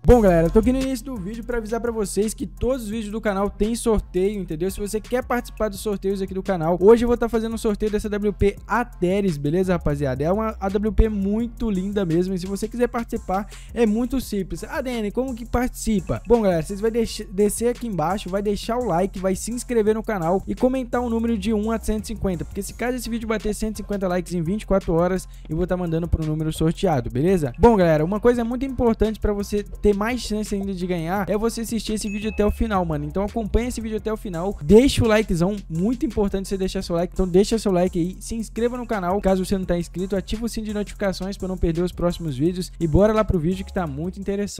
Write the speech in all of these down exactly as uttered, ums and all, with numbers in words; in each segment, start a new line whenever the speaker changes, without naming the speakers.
Bom, galera, tô aqui no início do vídeo para avisar para vocês que todos os vídeos do canal tem sorteio, entendeu? Se você quer participar dos sorteios aqui do canal, hoje eu vou estar tá fazendo um sorteio dessa A W P Ateris, beleza, rapaziada? É uma A W P muito linda mesmo, e se você quiser participar, é muito simples. Ah, Dani, como que participa? Bom, galera, vocês vão descer aqui embaixo, vai deixar o like, vai se inscrever no canal e comentar um número de um a cento e cinquenta, porque se caso esse vídeo bater cento e cinquenta likes em vinte e quatro horas, eu vou estar tá mandando pro número sorteado, beleza? Bom, galera, uma coisa muito importante para você ter mais chance ainda de ganhar é você assistir esse vídeo até o final, mano. Então acompanha esse vídeo até o final, deixa o likezão, muito importante você deixar seu like, então deixa seu like aí, se inscreva no canal caso você não tá inscrito, ativa o sininho de notificações para não perder os próximos vídeos e bora lá pro vídeo que tá muito interessante.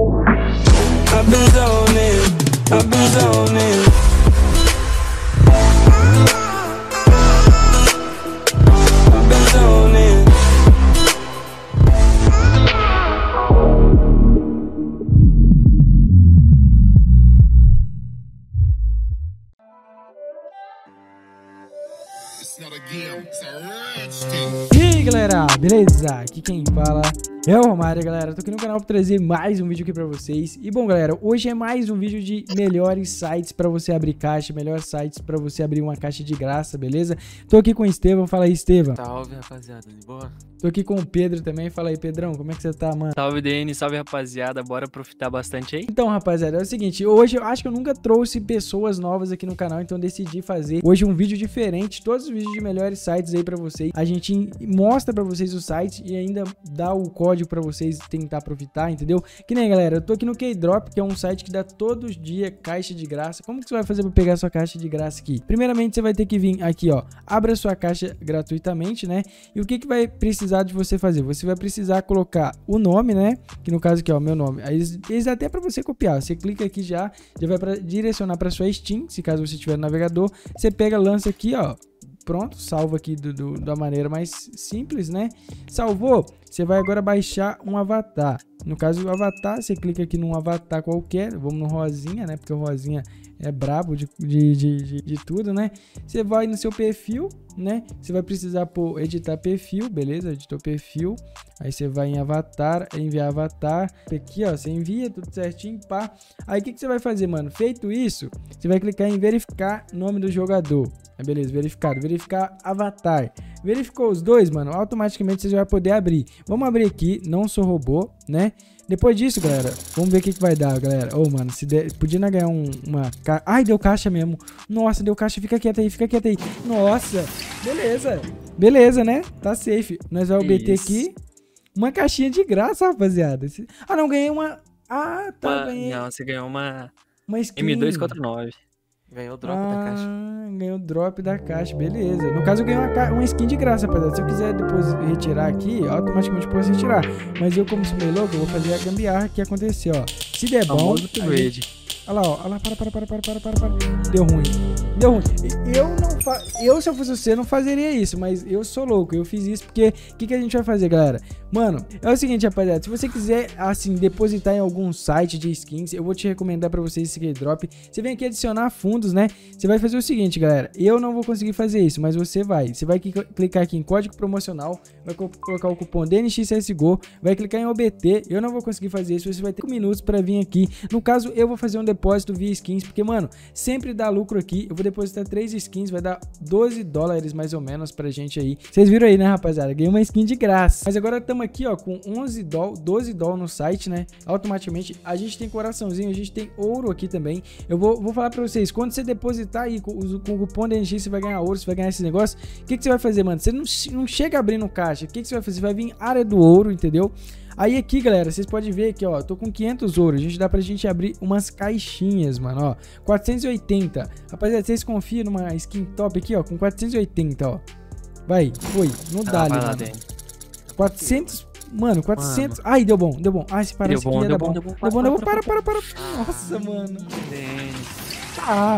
E aí, galera, beleza? Aqui quem fala é o Romário, galera. Tô aqui no canal pra trazer mais um vídeo aqui pra vocês. E bom, galera, hoje é mais um vídeo de melhores sites pra você abrir caixa, melhores sites pra você abrir uma caixa de graça, beleza? Tô aqui com o Estevão, fala aí, Estevão.
Salve, rapaziada, de boa?
Tô aqui com o Pedro também, fala aí, Pedrão, como é que você tá, mano?
Salve, D N, salve, rapaziada, bora aproveitar bastante aí?
Então, rapaziada, é o seguinte, hoje eu acho que eu nunca trouxe pessoas novas aqui no canal, então decidi fazer hoje um vídeo diferente, todos os vídeos de melhores sites aí pra vocês. A gente mostra pra vocês o site e ainda dá o código pra vocês tentar aproveitar, entendeu? Que nem, galera, eu tô aqui no Keydrop, que é um site que dá todos os dias caixa de graça. Como que você vai fazer pra pegar sua caixa de graça aqui? Primeiramente, você vai ter que vir aqui, ó, abra sua caixa gratuitamente, né? E o que que vai precisar de você fazer? Você vai precisar colocar o nome, né? Que no caso aqui, ó, meu nome. Aí eles, eles até pra você copiar. Você clica aqui já, já vai pra, direcionar pra sua Steam, se caso você tiver no navegador. Você pega, lança aqui, ó. Pronto, salva aqui do, do, da maneira mais simples, né? Salvou, você vai agora baixar um avatar. No caso, o avatar, você clica aqui num avatar qualquer. Vamos no rosinha, né? Porque o rosinha é brabo de, de, de, de, de tudo, né? Você vai no seu perfil, né? Você vai precisar pôr editar perfil, beleza? Editou perfil. Aí você vai em avatar, enviar avatar. Aqui, ó, você envia tudo certinho, pá. Aí o que, que você vai fazer, mano? Feito isso, você vai clicar em verificar nome do jogador. Aí, beleza, verificado. Verificar avatar. Verificou os dois, mano, automaticamente você já vai poder abrir. Vamos abrir aqui, não sou robô, né? Depois disso, galera, vamos ver o que, que vai dar, galera. Ô, oh, mano, se der, podia ganhar um, uma... Ca... Ai, deu caixa mesmo. Nossa, deu caixa. Fica quieto aí, fica quieto aí. Nossa, beleza. Beleza, né? Tá safe. Nós vamos obter aqui uma caixinha de graça, rapaziada. Ah, não, ganhei uma... Ah, tá,
uma...
ganhei...
Não, você ganhou uma...
Uma skin.
M dois quatro nove.
Ganhou o drop
ah,
da caixa.
Ganhou o drop da caixa, beleza. No caso, eu ganhei uma, ca... uma skin de graça, rapaziada. Se eu quiser depois retirar aqui, automaticamente posso retirar. Mas eu, como sou meio louco, eu vou fazer a gambiarra que aconteceu, ó. Se der bom...
Upgrade.
Olha lá, ó. Olha lá, para, para, para, para, para, para, para. Deu ruim. Deu ruim. Eu não fa... Eu, se eu fosse você, não fazeria isso, mas eu sou louco. Eu fiz isso porque... O que, que a gente vai fazer, galera? Mano, é o seguinte, rapaziada. Se você quiser, assim, depositar em algum site de skins, eu vou te recomendar pra vocês esse Keydrop. Você vem aqui adicionar fundos, né? Você vai fazer o seguinte, galera. Eu não vou conseguir fazer isso, mas você vai. Você vai clicar aqui em código promocional, vai colocar o cupom D N X C S G O, vai clicar em O B T. Eu não vou conseguir fazer isso, você vai ter cinco minutos pra vir aqui. No caso, eu vou fazer um depósito via skins, porque, mano, sempre dá lucro aqui. Eu vou depositar três skins, vai dar doze dólares mais ou menos pra gente aí. Vocês viram aí, né, rapaziada? Ganhei uma skin de graça. Mas agora estamos aqui, ó, com onze dólares, doze dólares no site, né? Automaticamente, a gente tem coraçãozinho, a gente tem ouro aqui também. Eu vou, vou falar pra vocês, quando você depositar aí com, com o cupom D N X, você vai ganhar ouro, você vai ganhar esse negócio. O que, que você vai fazer, mano? Você não, não chega abrindo caixa. O que, que você vai fazer? Você vai vir em área do ouro, entendeu? Aí aqui, galera, vocês podem ver aqui, ó, tô com quinhentos ouro, a gente dá pra gente abrir umas caixinhas, mano, ó, quatrocentos e oitenta. Rapaziada, vocês confiam numa skin top aqui, ó, com quatrocentos e oitenta, ó. Vai, foi, não dá,
ah,
ali,
mano.
quatrocentos, mano, quatrocentos. Mano. Ai, deu bom, deu bom. Ai, se parece
deu bom,
que ia
deu
dar
bom,
bom.
deu bom,
Deu bom, deu bom, para, para, para. Nossa, mano. Ah,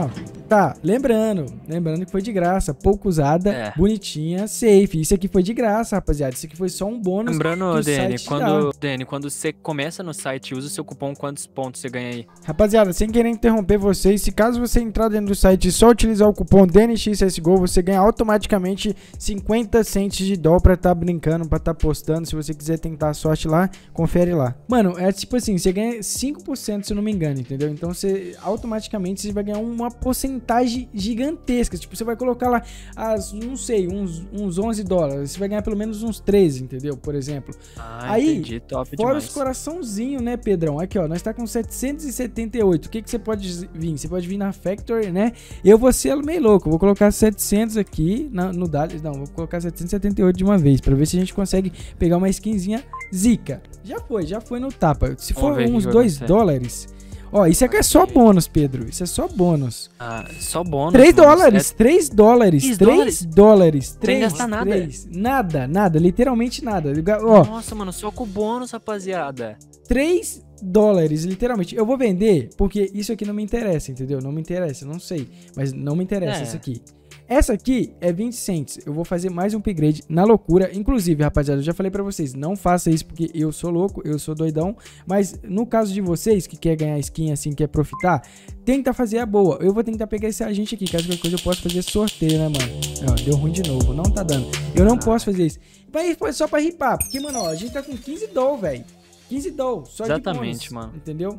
Tá, lembrando, lembrando que foi de graça, pouco usada,
É.
bonitinha, safe. Isso aqui foi de graça, rapaziada. Isso aqui foi só um bônus.
Lembrando,
que o
Dani,
site
quando,
dá.
Dani, quando você começa no site e usa o seu cupom, quantos pontos você ganha aí?
Rapaziada, sem querer interromper vocês, se caso você entrar dentro do site e só utilizar o cupom D N X C S G O, você ganha automaticamente cinquenta cents de dólar pra tá brincando, pra tá postando. Se você quiser tentar a sorte lá, confere lá. Mano, é tipo assim, você ganha cinco por cento se eu não me engano, entendeu? Então você automaticamente você vai ganhar uma porcentagem gigantesca. Tipo, você vai colocar lá, as, não sei, uns, uns onze dólares. Você vai ganhar pelo menos uns treze, entendeu? Por exemplo.
Ah,
Aí,
entendi, top
fora
demais.
os coraçãozinhos, né, Pedrão? Aqui, ó, nós tá com setecentos e setenta e oito. O que que você pode vir? Você pode vir na Factory, né? Eu vou ser meio louco. Vou colocar setecentos aqui na, no Dali. Não, vou colocar setecentos e setenta e oito de uma vez, pra ver se a gente consegue pegar uma skinzinha zica. Já foi, já foi no tapa. Se
Vamos
for
ver o que
uns
vai
dois
acontecer.
dólares... Ó, isso aqui é só bônus, Pedro. Isso é só bônus.
Ah, só bônus.
três
mano,
dólares, três dólares,
três
três
dólares?
dólares,
Sem
três,
gastar nada.
três. Nada, nada, literalmente nada.
É-
Ó,
Nossa, mano, só com bônus, rapaziada.
três dólares, literalmente. Eu vou vender porque isso aqui não me interessa, entendeu? Não me interessa, não sei. Mas não me interessa
É.
isso aqui. Essa aqui é vinte cents. Eu vou fazer mais um upgrade na loucura. Inclusive, rapaziada, eu já falei pra vocês, não faça isso porque eu sou louco, eu sou doidão. Mas no caso de vocês que quer ganhar skin assim, quer profitar, tenta fazer a boa. Eu vou tentar pegar esse agente aqui, caso qualquer coisa eu possa fazer sorteio, né, mano? Ó, deu ruim de novo, não tá dando. Eu não posso fazer isso. Mas foi só pra ripar, porque, mano, ó, a gente tá com quinze doll, velho. quinze doll, só
Exatamente,
de bônus,
mano.
entendeu?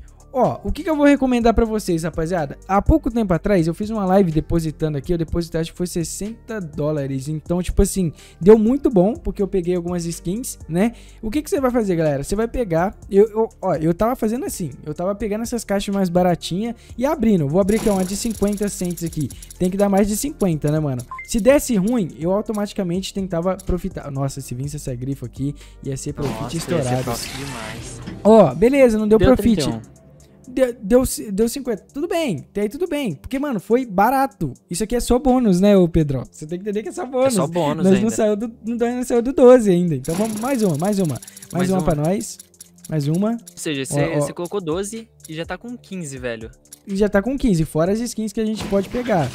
Ó, o que, que eu vou recomendar pra vocês, rapaziada? Há pouco tempo atrás, eu fiz uma live depositando aqui. Eu depositei, acho que foi sessenta dólares. Então, tipo assim, deu muito bom, porque eu peguei algumas skins, né? O que, que você vai fazer, galera? Você vai pegar... Eu, eu, ó, eu tava fazendo assim. Eu tava pegando essas caixas mais baratinhas e abrindo. Vou abrir aqui uma de cinquenta cents aqui. Tem que dar mais de cinquenta, né, mano? Se desse ruim, eu automaticamente tentava profitar. Nossa, se vinsse essa grifo aqui, ia ser profit
Nossa, ia ser
estourado.
top demais.
Ó, beleza, não deu,
Deu
profit.
trinta e um.
Deu, deu, deu cinquenta. Tudo bem, até aí tudo bem. Porque, mano, foi barato. Isso aqui é só bônus, né, ô Pedro? Você tem que entender que é só bônus.
É só bônus
Nós
ainda.
não saiu do, não, não saiu do doze ainda. Então vamos, mais uma, mais uma. Mais,
Mais
uma,
uma.
pra nós. Mais uma.
Ou seja,
Ó, ó.
você colocou doze e já tá com quinze, velho.
E já tá com quinze, fora as skins que a gente pode pegar.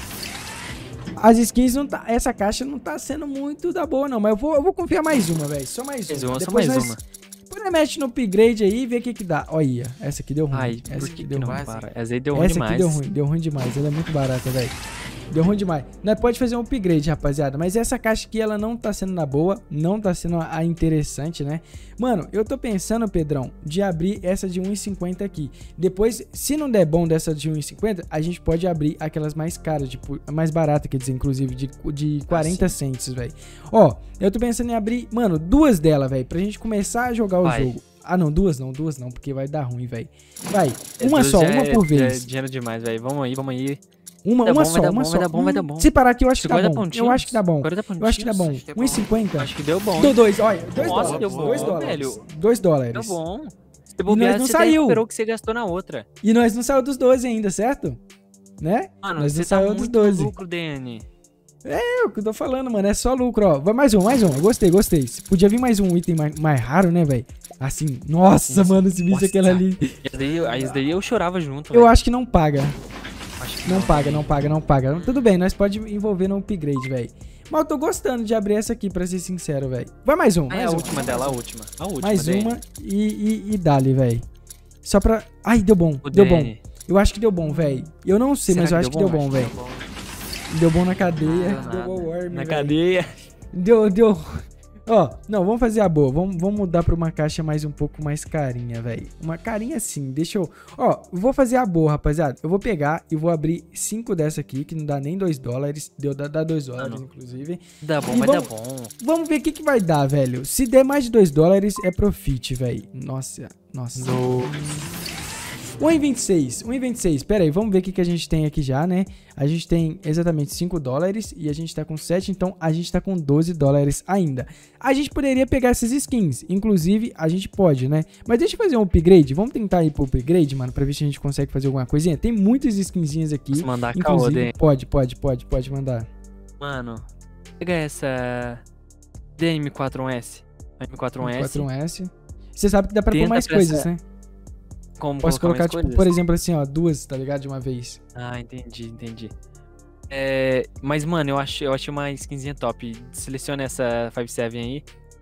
As skins não tá... Essa caixa não tá sendo muito da boa, não. Mas eu vou, eu vou confiar mais uma, velho. Só mais
Mais
uma.
uma, só
Depois
mais
nós...
uma.
Depois mexe no upgrade aí e vê o que que dá. Olha, essa aqui deu ruim.
Ai,
essa
por
aqui
que,
deu
que não
ruim.
para? Essa aí deu ruim
Essa
demais.
aqui deu ruim, deu ruim demais. Ela é muito barata, velho. Deu ruim demais. Nós pode fazer um upgrade, rapaziada. Mas essa caixa aqui, ela não tá sendo na boa. Não tá sendo a interessante, né? Mano, eu tô pensando, Pedrão, de abrir essa de um e cinquenta aqui. Depois, se não der bom dessa de um e cinquenta, a gente pode abrir aquelas mais caras, tipo, mais barata, quer dizer, inclusive, de, de quarenta cents, velho. Ó, eu tô pensando em abrir, mano, duas dela, velho, pra gente começar a jogar
Vai.
o jogo. Ah, não, duas não, duas não, porque vai dar ruim, velho. Vai,
É,
uma
doze
só,
já
uma
é-
por
já É
vez.
dinheiro demais, velho. Vamos aí, vamos aí.
Uma,
Vai dar
uma
bom,
só,
vai dar
uma
bom,
só.
vai dar bom, vai dar
Hum,
bom.
Se parar aqui, eu acho que dá
cinquenta
bom.
pontinhos.
Eu acho que dá bom.
cinquenta
Eu acho que dá bom.
pontinhos, acho que é
um e cinquenta.
Acho que deu bom.
Dou dois, olha, dois
Nossa,
dólares.
deu bom,
dois dólares.
velho.
dois dólares.
Deu bom. Se
nós
bobear,
não
você
saiu.
até recuperou o que você gastou na outra.
E nós não saiu dos doze ainda, certo? Né?
Mano,
nós
você
não
tá
saiu dos
muito
doze.
lucro, D N.
É o que eu tô falando, mano. É só lucro, ó. Vai mais um, mais um. Gostei, gostei. Podia vir mais um item mais, mais raro, né, velho? Assim, nossa,
Nossa,
mano, se visse
nossa.
aquela ali.
Esse daí, aí esse daí eu chorava junto,
Eu
velho.
acho que não paga.
Acho que
Não paga, não paga, não paga. Tudo bem, nós pode envolver no upgrade, velho. Mas eu tô gostando de abrir essa aqui, pra ser sincero, velho. Vai mais um,
Ah,
mais
é a
um.
última dela, a última. A última,
Mais
D N.
uma e, e, e dale, velho. Só pra... Ai, deu bom,
O
deu
D N.
bom. Eu acho que deu bom, velho. Eu não sei,
Será
mas eu acho que deu bom,
Acho
velho.
que deu bom.
Deu bom na cadeia.
Ah,
deu
nada.
bom worm,
Na
velho.
cadeia.
Deu, deu... Ó, não, vamos fazer a boa. Vamos, vamos mudar pra uma caixa mais um pouco mais carinha, velho. Uma carinha assim, deixa eu... Ó, vou fazer a boa, rapaziada. Eu vou pegar e vou abrir cinco dessa aqui, que não dá nem dois dólares. Deu, dá, dá dois dólares,
não.
inclusive.
Dá bom,
E
vai
vamos-
dar bom.
Vamos ver o que que vai dar, velho. Se der mais de dois dólares, é profit, velho. Nossa, nossa. um e vinte e seis, um e vinte e seis, pera aí, vamos ver o que, que a gente tem aqui já, né? A gente tem exatamente cinco dólares e a gente tá com sete, então a gente tá com doze dólares ainda. A gente poderia pegar essas skins, inclusive a gente pode, né? Mas deixa eu fazer um upgrade, vamos tentar ir pro upgrade, mano, pra ver se a gente consegue fazer alguma coisinha. Tem muitas skinzinhas aqui,
Posso mandar caô,
inclusive,
D N.
pode, pode, pode, pode mandar.
Mano, pega essa D M quatro um S. M quatro um S.
quatro um S. Você sabe que dá pra pôr
Tenta
mais
pra
coisas,
essa-
né?
Como
Posso
colocar
colocar,
mais
tipo,
coisas?
por exemplo, assim, ó, duas, tá ligado? De uma vez.
Ah, entendi, entendi. É, mas, mano, eu acho, eu achei uma skinzinha top. Seleciona essa cinco sete aí.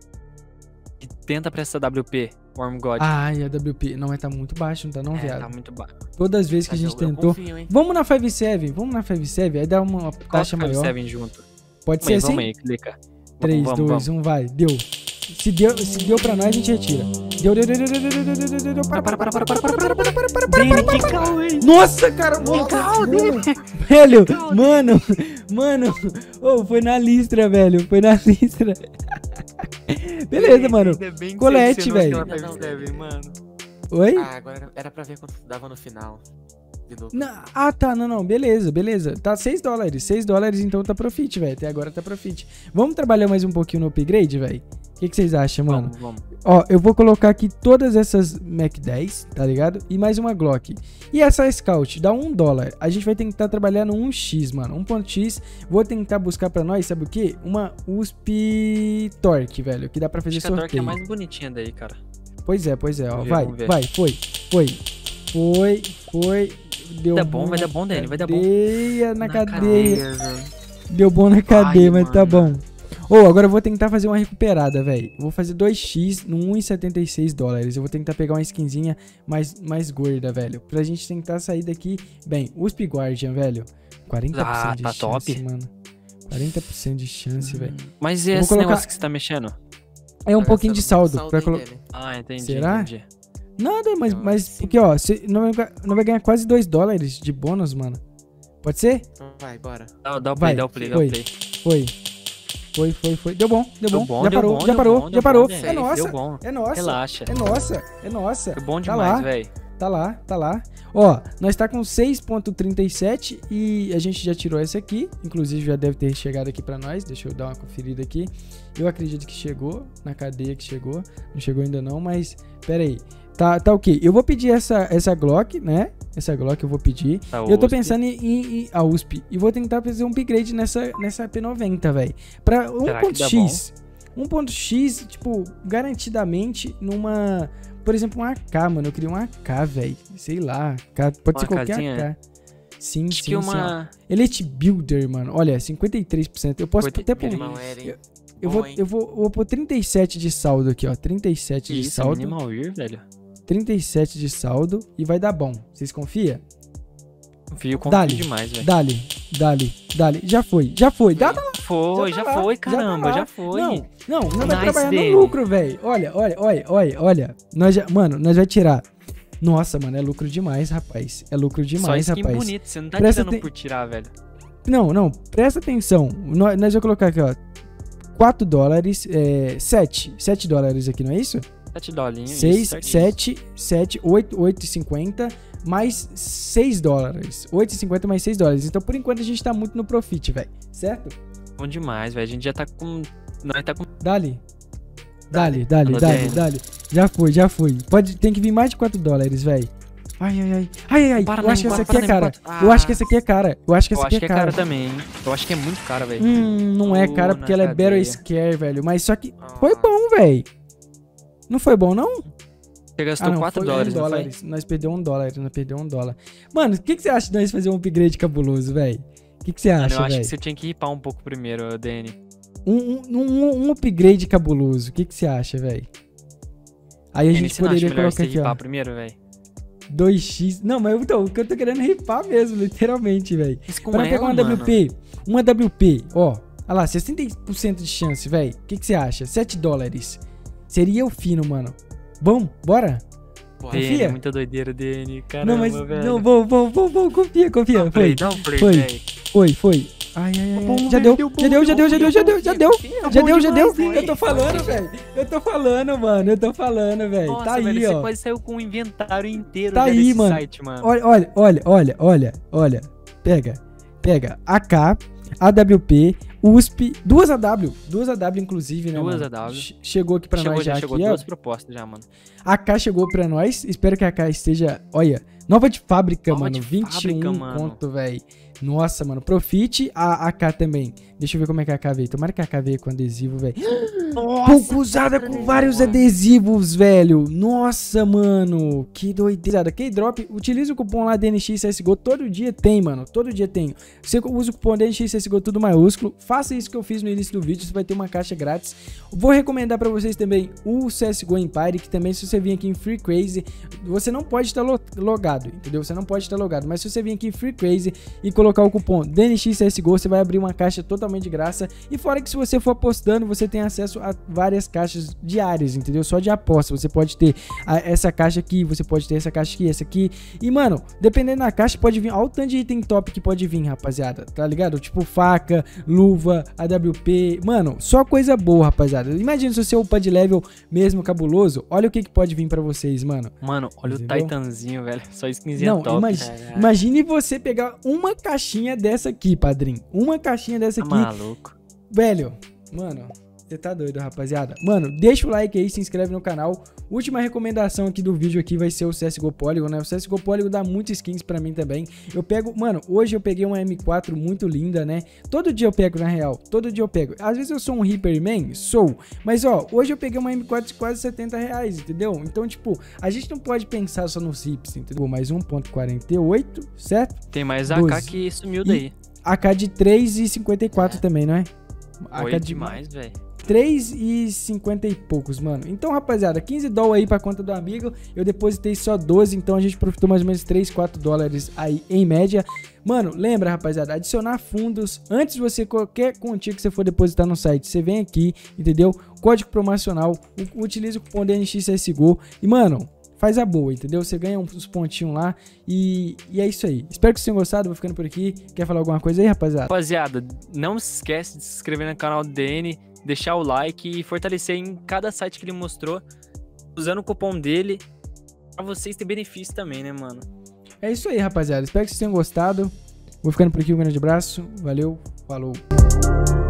E tenta pra essa W P, Worm God.
Ai, a W P. Não, mas tá muito baixo, não tá não,
é,
viado?
tá muito baixo.
Todas as vezes que
Mas
a gente
eu- eu
tentou...
confio, hein?
Vamos na cinco sete, vamos na cinco sete, aí dá uma taxa
Coloca o
maior.
sete junto.
Pode
Vamos aí,
ser
vamos
assim?
aí, clica.
três,
vamos,
dois,
vamos.
um, vai. Deu. Se deu, se deu pra nós, a gente retira. Deu, deu, deu, deu, deu, deu, deu, deu, deu, deu, deu. Para, para, para, para, para, para, para, para, para, para, para,
Dele,
para,
que
para.
calma aí.
Nossa, cara, mano, mano, velho, mano, mano, oh, foi na listra, velho, foi na listra. Beleza, mano.
Ainda bem que
Colete,
selecionou
velho.
aquela cinco sete, mano.
Oi?
Ah, agora era pra ver quanto dava no final. De novo.
Não, ah, tá, não, não, beleza, beleza. Tá seis dólares, seis dólares, então tá profit, velho. Até agora tá profit. Vamos trabalhar mais um pouquinho no upgrade, velho? O que, que vocês acham, mano?
Vamos, vamos.
Ó, eu vou colocar aqui todas essas Mac dez, tá ligado? E mais uma Glock. E essa Scout dá um dólar. A gente vai tentar trabalhar no um x, mano. um ponto x. Vou tentar buscar pra nós, sabe o quê? Uma U S P Torque, velho. Que dá pra fazer
Acho que a Torque é
sorteio.
mais bonitinha daí, cara.
Pois é, pois é, ó.
Vamos ver,
Vai,
vamos ver.
vai, foi, foi. Foi, foi. Deu
Vai dar bom, vai dar bom, Dani, vai dar bom.
Cadeia, na,
Na
cadeia.
cadeia, velho.
Deu bom na cadeia,
Ai,
mas tá bom.
mano.
Ô, agora eu vou tentar fazer uma recuperada, velho. Vou fazer dois x no um e setenta e seis dólares. Eu vou tentar pegar uma skinzinha mais, mais gorda, velho. Pra gente tentar sair daqui. Bem, U S P Guardian, velho. quarenta por cento
Ah,
de
tá
chance,
top.
mano. quarenta por cento de chance, velho.
Mas e
vou
esse
colocar-
negócio que você tá mexendo?
É um
Tá
pouquinho de
gastando
saldo.
muito
Pra
hein,
colo...
dele?
Ah, entendi,
Será?
entendi.
Nada, mas,
Eu
mas
acho que sim.
porque, ó, você não vai, ga- não vai ganhar quase dois dólares de bônus, mano. Pode ser?
Então vai, bora.
Dá, dá o
Vai,
play, dá o play, dá
foi.
o play.
Foi. Foi, foi, foi. Deu bom, deu bom.
Deu bom,
já
deu
parou,
bom,
já
deu
parou,
bom,
já
deu
parou.
bom,
É
velho.
nossa.
Deu bom.
É nossa.
Relaxa.
É nossa, é nossa.
Foi bom
Tá
demais,
lá.
velho.
Tá lá, tá lá. Ó, nós tá com seis ponto trinta e sete e a gente já tirou essa aqui. Inclusive já deve ter chegado aqui pra nós. Deixa eu dar uma conferida aqui. Eu acredito que chegou, na cadeia que chegou. Não chegou ainda não, mas pera aí. Tá, tá ok. Eu vou pedir essa, essa Glock, né? Essa Glock eu vou pedir.
Tá,
E eu tô
U S P.
pensando em, em, em a U S P. E vou tentar fazer um upgrade nessa, nessa P noventa, velho. Pra
Será que dá
um.x. um ponto x, tipo, garantidamente numa... Por exemplo, um A K, mano. Eu queria um A K, velho. Sei lá. K- Pode
Uma
ser qualquer
casinha?
A K. Sim,
Acho
sim,
que
sim. ó.
uma...
Elite Builder, mano. Olha, cinquenta e três por cento. Eu posso
Cinquenta-
até pôr...
minimal.
Não era, hein?
Eu
Bom,
vou,
hein?
eu, vou, eu vou pôr trinta e sete de saldo aqui, ó. trinta e sete de
Isso,
saldo.
Minimal Wear, velho.
trinta e sete de saldo. E vai dar bom. Vocês confiam?
Confio, confio
Dali.
demais, velho.
Dali, dali, dali. Já foi, já foi. Dá, dá,
Foi,
Já
já,
tá lá,
foi,
já tá
caramba,
lá.
já, foi.
Não, não, não vai
Nice
trabalhar
dele.
no lucro, velho. Olha, olha, olha, olha, olha. Nós já, mano, nós vai tirar. Nossa, mano, é lucro demais, rapaz. É lucro
Só
demais,
skin
rapaz.
bonito, você não tá
Presta
tirando
aten-
por tirar, velho.
Não, não, presta atenção. Nós, nós vamos colocar aqui, ó. quatro dólares, é, sete. sete dólares aqui, não é isso?
Sete dolinhos.
seis,
isso, certinho.
sete, sete, oito, oito e cinquenta mais seis dólares. oito e cinquenta mais seis dólares. Então, por enquanto, a gente tá muito no profit, velho. Certo?
Bom demais, velho. A gente já tá com... Nós tá com...
Dali. Dali, dali,
Alô,
dali,
Dani.
dali. Já foi, já foi. Pode, tem que vir mais de quatro dólares, velho. Ai, ai, ai. Ai, ai, ai.
Para,
Eu acho que
para,
essa
para,
aqui é
para,
cara.
para.
Eu acho que essa aqui é cara. Eu acho que
Eu
essa
acho
aqui
que
é
é cara
cara.
também, hein. Eu acho que é muito cara, velho.
Hum, não é
Oh,
cara porque
na
ela é Battle
cadeia.
Scare, velho. Mas só que
Ah,
foi bom, velho. Não foi bom, não?
Você gastou
Ah, não,
quatro
foi
dólares,
um
não
dólar.
foi?
Nós perdemos um dólar, nós perdemos um dólar. Mano, o que, que você acha de nós fazer um upgrade cabuloso, velho? O que, que você
Mano,
acha,
eu acho
velho?
que você tinha que ripar um pouco primeiro, Dani.
Um, um, um, um upgrade cabuloso. O que, que você acha, velho? Aí a
Dani,
gente
você não acha
poderia
melhor
colocar
você
aqui, ó.
ripar primeiro, velho?
dois x. Não, mas eu, então, o que eu tô querendo é ripar mesmo, literalmente, velho.
Mas com
Pra
ela,
pegar uma
mano.
W P, uma W P, ó. Olha lá, sessenta por cento de chance, velho. O que, que você acha? sete dólares. Seria o fino, mano. Bom, bora?
bora.
Confia?
Dani, é muita doideira, Dani. Caramba,
não, mas.
velho.
Não, vou, vou, vou, vou, confia, confia.
Dá um
Foi,
play, dá um play,
foi.
velho.
foi, foi. Ai, ai, ai.
Bom,
ai. Já
velho,
deu,
deu bom,
já deu, já deu, já deu, já deu, já deu. Já
bom
deu, já deu.
demais,
Eu tô falando, velho. Eu tô falando, mano. Eu tô falando, velho.
Nossa,
Tá aí,
velho,
ó.
você quase saiu com o inventário inteiro
Tá
já
aí,
desse
mano.
site, mano.
Olha, olha, olha, olha, olha, olha. Pega, pega. A K, A W P, U S P, duas A W. Duas A W, inclusive, né,
Duas
mano?
A W.
Che- Chegou aqui pra
chegou,
nós já,
já chegou
aqui, ó.
duas propostas já, mano.
A K chegou pra nós. Espero que a K esteja, olha, nova de fábrica,
Nova
mano.
de
vinte e um
fábrica, mano.
conto, velho. Nossa, mano. Profit, a AK também. Deixa eu ver como é que a AK veio. Tomara que a AK veio com adesivo, velho. pouco usada com vários adesivos, velho. Nossa, mano, que doideira. K-Drop, utiliza o cupom lá D N X C S G O, todo dia tem, mano, todo dia tem. Você usa o cupom D N X C S G O tudo maiúsculo, faça isso que eu fiz no início do vídeo, você vai ter uma caixa grátis. Vou recomendar pra vocês também o C S G O Empire, que também se você vir aqui em Free Crazy, você não pode estar logado, entendeu? Você não pode estar logado, mas se você vir aqui em Free Crazy e colocar o cupom D N X C S G O, você vai abrir uma caixa totalmente de graça. E fora que se você for apostando, você tem acesso a várias caixas diárias, entendeu? Só de aposta, você pode ter a, essa caixa aqui, você pode ter essa caixa aqui, essa aqui. E, mano, dependendo da caixa, pode vir, olha o tanto de item top que pode vir, rapaziada, tá ligado? Tipo faca, luva, A W P, mano, só coisa boa, rapaziada. Imagina se você upar de level mesmo cabuloso, olha o que que pode vir pra vocês, mano.
Mano, olha entendeu? O Titanzinho, velho, só skinzinha
Não,
top.
Imagi é. Imagine você pegar uma caixinha dessa aqui, padrinho, uma caixinha dessa aqui.
Tá maluco.
Velho, mano, você tá doido, rapaziada. Mano, deixa o like aí, se inscreve no canal. Última recomendação aqui do vídeo aqui vai ser o C S G O Polygon, né? O C S G O Polygon dá muitas skins pra mim também. Eu pego, mano, hoje eu peguei uma M quatro muito linda, né? Todo dia eu pego, na real, todo dia eu pego. Às vezes eu sou um Reaper Man, sou. Mas, ó, hoje eu peguei uma M quatro de quase setenta reais, entendeu? Então, tipo, a gente não pode pensar só nos rips, entendeu? Mais um ponto quarenta e oito, certo?
Tem mais A K que sumiu daí.
A K de três e cinquenta e quatro é. Também, não é?
A K de demais, velho.
três e cinquenta e poucos, mano. Então, rapaziada, quinze dólares aí pra conta do amigo. Eu depositei só doze, então a gente profitou mais ou menos três, quatro dólares aí em média. Mano, lembra, rapaziada, adicionar fundos. Antes de você, qualquer quantia que você for depositar no site, você vem aqui, entendeu? Código promocional, utiliza o cupom D N X C S G O e, mano, faz a boa, entendeu? Você ganha uns pontinhos lá e, e é isso aí. Espero que vocês tenham gostado, vou ficando por aqui. Quer falar alguma coisa aí, rapaziada?
Rapaziada, não se esquece de se inscrever no canal do D N, deixar o like e fortalecer em cada site que ele mostrou, usando o cupom dele, pra vocês terem benefício também, né, mano?
É isso aí, rapaziada. Espero que vocês tenham gostado. Vou ficando por aqui, um grande abraço. Valeu, falou.